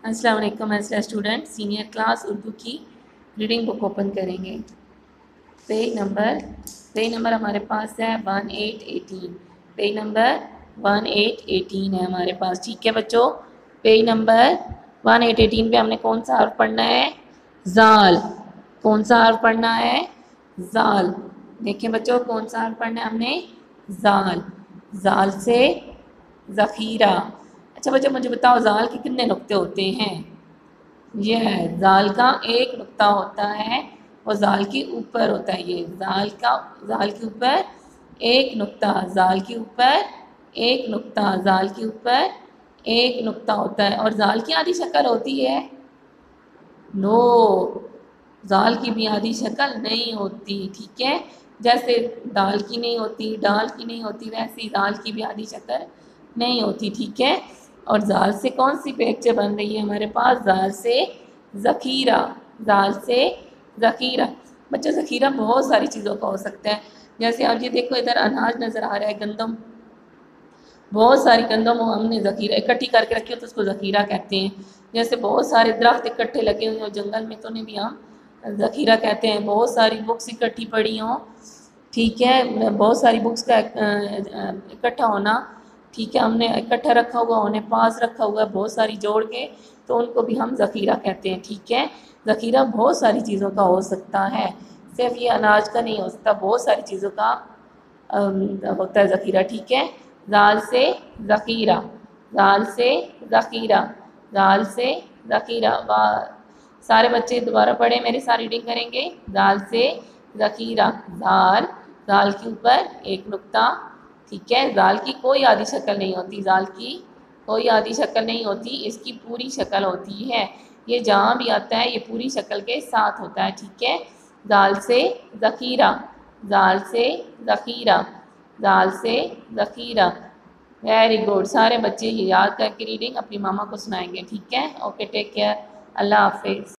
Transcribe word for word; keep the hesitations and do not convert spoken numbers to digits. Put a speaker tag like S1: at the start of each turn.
S1: अस्सलाम वालेकुम ऐसे स्टूडेंट सीनियर क्लास उर्दू की रीडिंग बुक ओपन करेंगे। पेज नंबर पेज नंबर हमारे पास है one eight eighteen. Page number one eight eighteen है हमारे पास। ठीक है बच्चों, page number one eight eighteen पे हमने कौन सा हर्फ पढ़ना है? जाल। कौन सा हर्फ पढ़ना है? जाल। देखें बच्चों, कौन सा हर्फ पढ़ना है हमने? जाल। जाल से ज़ख़ीरा। अच्छा बच्चों, मुझे बताओ जाल के कितने नुक्ते होते हैं? ये है, जाल का एक नुक्ता होता है और जाल के ऊपर होता है। ये जाल का जाल के ऊपर एक नुक्ता, जाल के ऊपर एक नुक्ता, जाल के ऊपर एक नुक्ता होता है। और जाल की आधी शक्ल होती है? नो, जाल की भी आधी शक्ल नहीं होती। ठीक है, जैसे दाल की नहीं होती, डाल की नहीं होती, वैसे ही जाल की भी आधी शक्ल नहीं होती। ठीक है, और जाल से कौन सी पिक्चर बन रही है हमारे पास? जाल से ज़ख़ीरा। जाल से ज़ख़ीरा। बच्चों, ज़ख़ीरा बहुत सारी चीज़ों का हो सकता है। जैसे आप ये देखो, इधर अनाज नज़र आ रहा है, गंदम, बहुत सारी गंदम हमने ज़ख़ीरा इकट्ठी करके रखी हो तो उसको ज़ख़ीरा कहते हैं। जैसे बहुत सारे दरख्त इकट्ठे लगे हुए हों जंगल में तो उन्हें भी हम ज़ख़ीरा कहते हैं। बहुत सारी बुक्स इकट्ठी पड़ी हों, ठीक है, बहुत सारी बुक्स का इकट्ठा होना, ठीक है, हमने इकट्ठा रखा हुआ, उन्हें पास रखा हुआ है बहुत सारी जोड़ के, तो उनको भी हम ज़ख़ीरा कहते हैं। ठीक है, ज़ख़ीरा बहुत सारी चीज़ों का हो सकता है, सिर्फ ये अनाज का नहीं हो सकता, बहुत सारी चीज़ों का होता है ज़ख़ीरा। ठीक है, जाल से ज़ख़ीरा, जाल से ज़ख़ीरा, जाल से ज़ख़ीरा। वाह, सारे बच्चे दोबारा पढ़े, मेरे साथ रीडिंग करेंगे। जाल से ज़ख़ीरा। जाल, जाल के ऊपर एक नुक्ता। ठीक है, जाल की कोई आधी शक्ल नहीं होती, जाल की कोई आधी शक्ल नहीं होती, इसकी पूरी शक्ल होती है। ये जहाँ भी आता है ये पूरी शक्ल के साथ होता है। ठीक है, जाल से ज़ख़ीरा, जाल से ज़ख़ीरा, जाल से ज़ख़ीरा। वेरी गुड, सारे बच्चे ये याद करके रीडिंग अपनी मामा को सुनाएंगे। ठीक है, ओके, टेक केयर, अल्लाह हाफिज़।